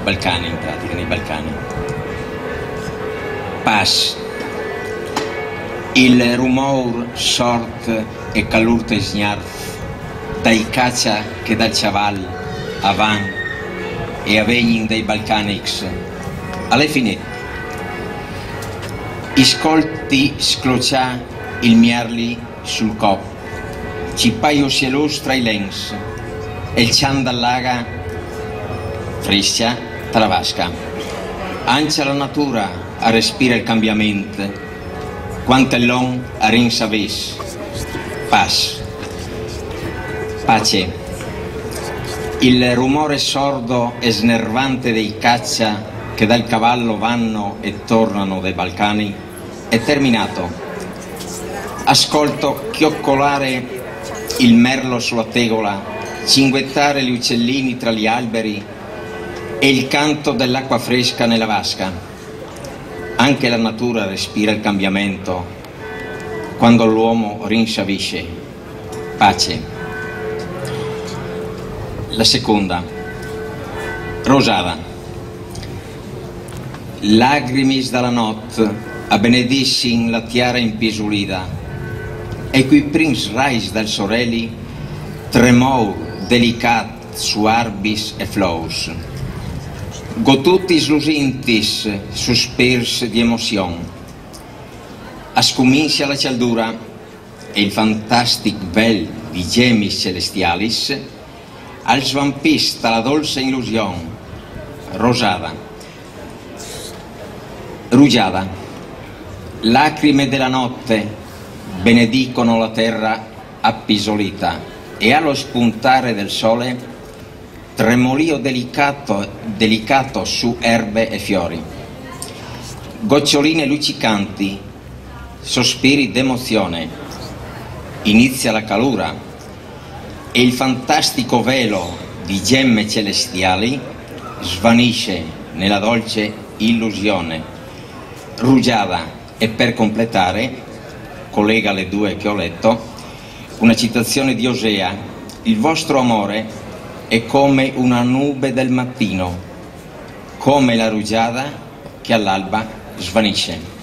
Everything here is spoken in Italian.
Balcani, in pratica, nei Balcani. Pas. Il rumor sort e calurte sgnarf dai caccia che dal chaval avan e avegnin dei Balcanics alle fine iscolti sclocià il miarli sul cop ci paio cielus tra i lens e il cian dall'aga frescia travasca ancia la natura a respira il cambiamento quanto l'on a rinsaves pas pace. Il rumore sordo e snervante dei caccia che dal cavallo vanno e tornano dai Balcani è terminato. Ascolto chioccolare il merlo sulla tegola, cinguettare gli uccellini tra gli alberi e il canto dell'acqua fresca nella vasca. Anche la natura respira il cambiamento quando l'uomo rinsavisce. Pace. La seconda, Rosada. Lagrimis dalla notte a benedissin la tiara impisulida e qui prins rais dal sorelli tremou delicat su arbis e flous. Gotutis lusintis suspirs di emozion. Ascumincia la cialdura e il fantastic vel di gemis celestialis al svampista la dolce illusione. Rosada. Rugiada. Lacrime della notte benedicono la terra appisolita e allo spuntare del sole tremolio delicato su erbe e fiori. Goccioline luccicanti, sospiri d'emozione. Inizia la calura e il fantastico velo di gemme celestiali svanisce nella dolce illusione. Rugiada. E per completare, collega le due che ho letto, una citazione di Osea: il vostro amore è come una nube del mattino, come la rugiada che all'alba svanisce.